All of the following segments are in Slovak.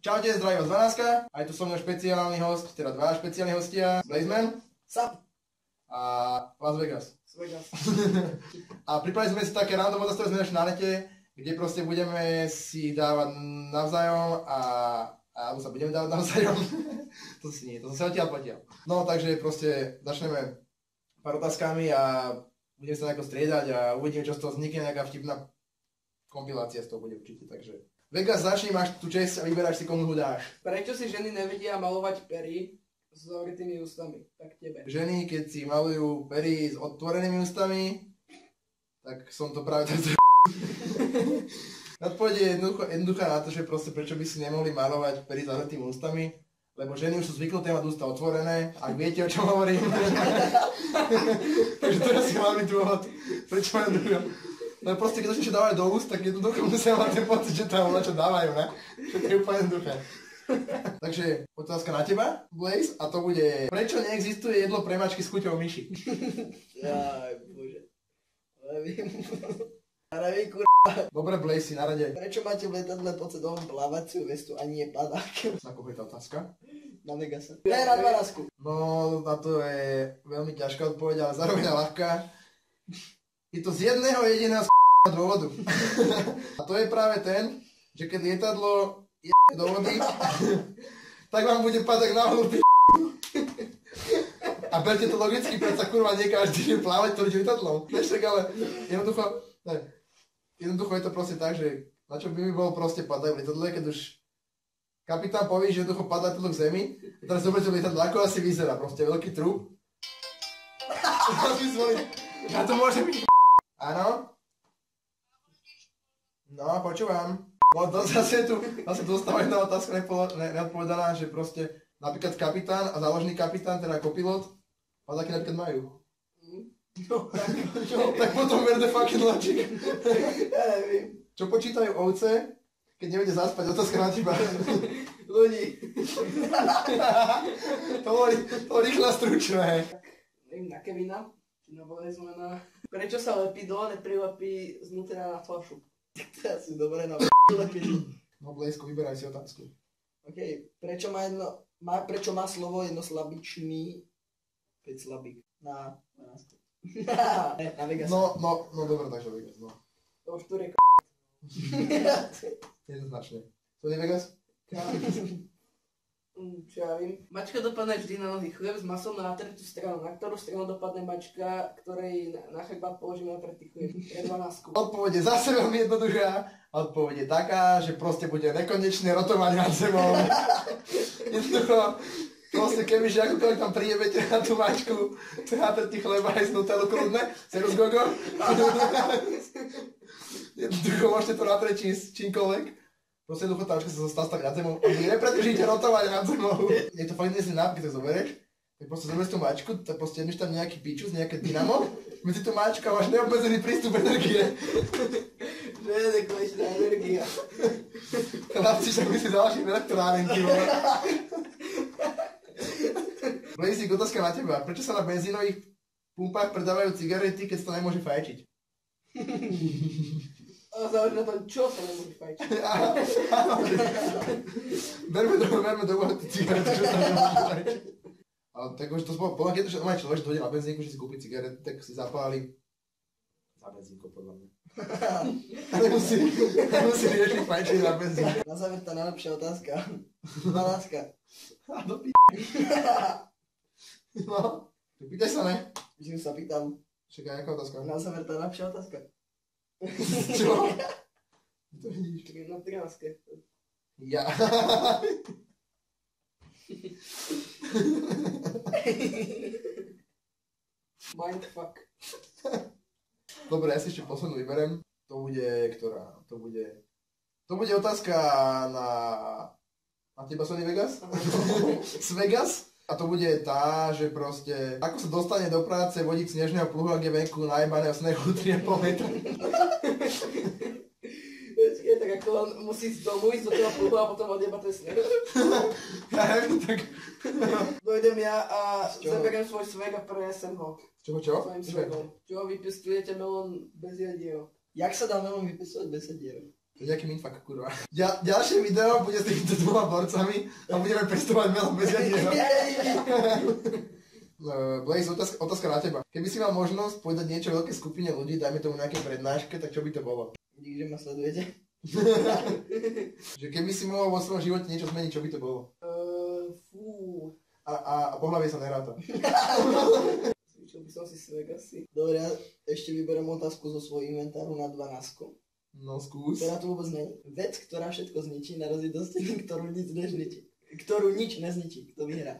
Čaute, zdraví vás 12. Aj tu so mnou špeciálny host, teda dva špeciálni hostia. Blazeman. Sup. A Las Vegas. Vegas. A pripravili sme si také random otázky, ktoré sme našli na nete, kde proste budeme si dávať navzájom alebo sa budeme dávať navzájom. To si nie, to som sa odtiaľ. No takže proste začneme pár otázkami a budeme sa nejako striedať a uvidíme, čo z toho vznikne, nejaká vtipná kompilácia z toho bude určite, takže... Vegas, začni, máš tú česť a vyberáš si, komu ho dáš. Prečo si ženy nevedia malovať pery s zavretými ústami? Tak tebe. Ženy, keď si malujú pery s otvorenými ústami, tak som to práve tak... Odpoveď je jednoduchá na to, že proste prečo by si nemohli malovať pery s zavretými ústami, lebo ženy už sú zvyknuté mať ústa otvorené, ak viete, o čom hovorím. Takže to je asi hlavný dôvod, prečo majú druhého. No proste, keď začneš dávať do úst, tak jednoducho musia mať ten pocit, že tam čo dávajú, ne? Že to je úplne jednoduché. Takže otázka na teba, Blaze, a to bude: prečo neexistuje jedlo pre mačky s chuťou myši? Jaj, bože. Neviem, Dobre, Blaze, si na rade. Prečo máte v letadle pod sebou plávaciu vestu a nie padák? Na koho je tá otázka? Na Vegasa. Ne, na 12. No, na to je veľmi ťažká odpoveď, ale zároveň ľahká. Je to z jedného jediného dôvodu. A to je práve ten, že keď lietadlo je do vody, tak vám bude padať na hlavu a berte to logicky, predsa kurva nie každý deň plávať to lietadlom. Neštek, ale jednoducho je to proste tak, že na čo by mi bolo proste padať v lietadle, keď už kapitán povie, že jednoducho padá to k zemi. A teraz zoberte lietadlo, ako asi vyzerá, proste veľký trup. A to môže byť. Áno? No, počúvam. No, zase dostáva jedna otázka neodpovedaná, že proste napríklad kapitán a záložný kapitán, teda kopilot, padáky napríklad majú. No, tak potom where the fucking logic. Ja neviem. Čo počítajú ovce, keď nevedia zaspať? Otázka na teba. Ľudí. To bolo rýchle a stručné. Neviem, na Kevina. Prečo sa lepidlo neprilepí znútra na fľašu? To je asi dobré na lepidlo. No, Blejsko, vyberaj si otázku. OK, prečo má slovo jednoslabičný slabík? Na Vegas. No, dobre, takže Vegas, no. To už tu je Jednoznačne. To je Vegas? Čo ja viem. Mačka dopadne vždy na nohy chlieb s masom na tretú stranu. Na ktorú stranu dopadne mačka, ktorej na chrbát položíme na tretý chlieb? Je 12. Odpoveď je zase veľmi jednoduchá. Odpoveď je taká, že proste bude nekonečné rotovať nad zemou. Jednoducho, proste kebyže akokoľvek tam prijebete na tú mačku, to na tretí chleba aj z Nutellu kľudne, serus gogo. Jednoducho môžete to natrieť s čímkoľvek. Proste jednoducho tá mačka sa zostala stať nad zemou a vy nepretržíte rotovať nad zemou. Je to fakt nezlý nápad, keď to zoberieš, tak proste zoberieš tú mačku, tak proste jedneš tam nejaký pičus, nejaké dynamo, medzi tú mačku a máš neobmedzený prístup energie. Že je nekonečná energia. Chlapci, však by si založili elektrárenky, vole. Blazík, otázka na teba. Prečo sa na benzínových pumpách predávajú cigarety, keď sa to nemôže fajčiť? A záleží na tom, čo sa nemôže fajčiť. Berme do úvahy tie cigarety, čo sa nemôže fajčiť. Ale tak už to podľa keď to má človek, že dojde na benzínku, že si kúpi cigaretu, tak si zapáli za benzínku, podľa mňa. Nemusí riešiť fajčenie na benzínku. Na záver tá najlepšia otázka. 12. A do p***. No, pýtaj sa, ne? Že sa pýtam. Čakaj, aká otázka? Na záver tá najlepšia otázka. Čo? To vidíš. Na 13. Ja. Mindfuck. Dobre, ja si ešte poslednú vyberem. To bude, ktorá? To bude otázka na teba, Sony Vegas? Z Vegas? A to bude tá, že proste, ako sa dostane do práce vodík snežného pluhu, ak je venku najebaného snehu 3,5 metra. Je tak ako on musí z domu ísť do toho pluhu a potom odjebať ten sneh. Ja neviem, tak... Dojdem ja a zaberiem svoj sveg a prenesem ho. Čo? Svojím svegom. Čo vypestujete melón bez jadier? Jak sa dá melón vypestovať bez jadier? To je nejaký mindfuck, kurva. Ďalšie video bude s týmito dvoma borcami a budeme pestovať melón bez jediného. Blaze, otázka na teba. Keby si mal možnosť povedať niečo veľké skupine ľudí, dajme tomu nejaké prednáške, tak čo by to bolo? Dík, že ma sledujete. Že keby si mohol vo svojom živote niečo zmeniť, čo by to bolo? Fú. A pohlavie sa neráta. Cvičil by som si svek asi. Dobre, ja ešte vyberiem otázku zo svojho inventáru na 12. No skús. Ktorá to vôbec není. Vec, ktorá všetko zničí, narazí do steny, ktorú nič nezničí. Ktorú nič nezničí. Kto vyhrá?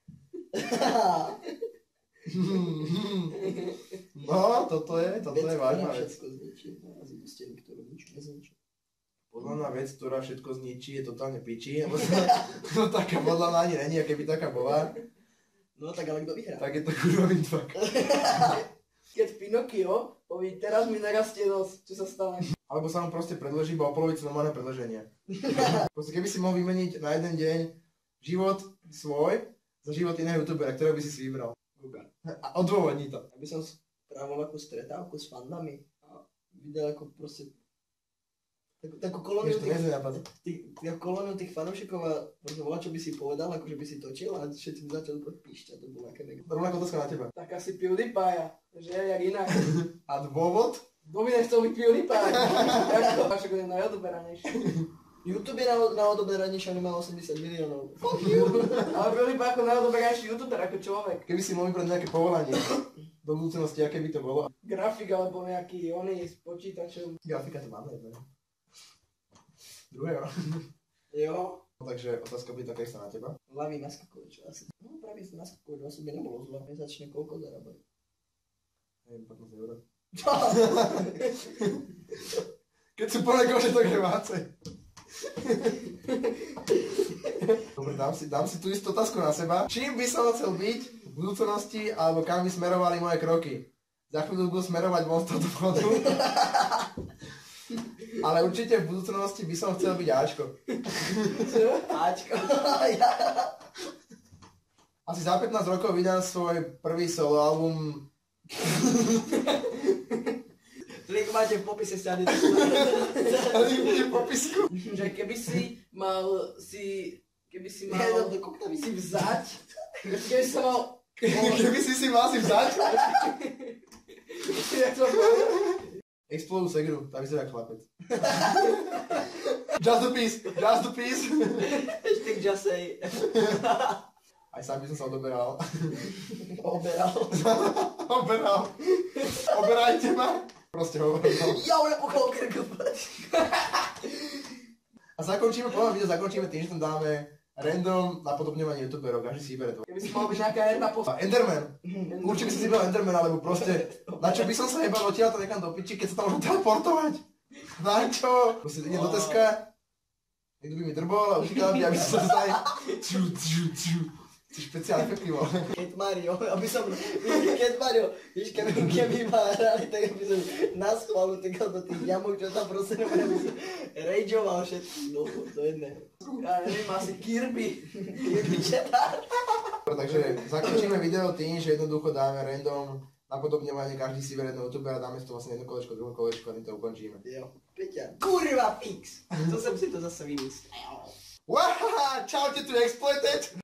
No, toto je vážna vec. Všetko zničí, narazí do steny, ktorú nič nezničí. Podľa mňa vec, ktorá všetko zničí, je totálne piči. No taká podľa mňa ani není, a keby taká bola. No tak ale kto vyhrá? Tak je to kurva mindfuck. Keď Pinokio povie, teraz mi narastie nos, čo sa stane? Alebo sa mu proste predloží iba o polovicu normálne predloženie. Proste keby si mohol vymeniť na jeden deň život svoj za život iného youtubera, ktorého by si vybral. A odôvodní to. Aby som spravil akú stretávku s fandami a videl ako proste takú kolóniu tých fanúšikov a proste volá, čo by si povedal, akože by si točil a všetci by začali píšťať, to bolo aké mega. Rovnako otázka na teba. Tak asi PewDiePie, že jak inak. A dôvod? Kto by nechcel byť PewDiePie? Však je najodoberanejší. YouTube je na odoberanejší, on má 80 miliónov. Fuck you! Ale PewDiePie ako najodoberanejší YouTuber, ako človek. Keby si mohol vybrať nejaké povolanie do budúcnosti, aké by to bolo? Grafik alebo nejaký oný s počítačom. Grafika to máme jedno. Druhého. Jo. Takže otázka bude taká istá na teba. Hlavý naskakovač asi. No práve naskakovač asi by nebolo zle. Mesačne koľko zarábať? Neviem, 15 eur. Keď sú plné koše, tak je vácej. Dobre, dám si tú istú otázku na seba. Čím by som chcel byť v budúcnosti, alebo kam by smerovali moje kroky? Za chvíľu budú smerovať von z tohto vchodu. Ale určite v budúcnosti by som chcel byť Ačko. Ačko? Asi za 15 rokov vydám svoj prvý solo album. Link máte v popise stiahnuť. Link bude v popisku. Že keby si mal vzať, keby si mal... Keby si mal si vzať? Explodu Segru, tam vyzerá chlapec. Just the piece. Hashtag just say. Aj sám by som sa odoberal. Oberal. Oberajte ma. Proste hovorím. Ja už nepochol krku. A zakončíme tým, že tam dáme random napodobňovanie youtuberov, každý si vybere to. Keby si mal byť nejaká jedna posta. Enderman. Určite by som si vybral Enderman, alebo proste, na čo by som sa jebal odtiaľ to nekam do piči, keď sa tam môžem teleportovať. Na čo? Proste idem do Teska, niekto by mi drbol a utíkal by, aby som sa dostali. To je špeciálne efekty, vole. Keď Mario, víš, keby ma hrali, tak aby som na schválu tykal do tých jamok, čo tam proste nebudem rageoval všetky, no to jedného. Ja neviem, asi Kirby četár. Takže zakončíme video tým, že jednoducho dáme random napodobňovanie, každý si verie jedného youtubera, dáme si to vlastne jedno kolečko, druhé kolečko a tým to ukončíme. Jo, Peťa. Kurva fix! To som si to zase vymyslel. Wahaha, čaute tu Exploited!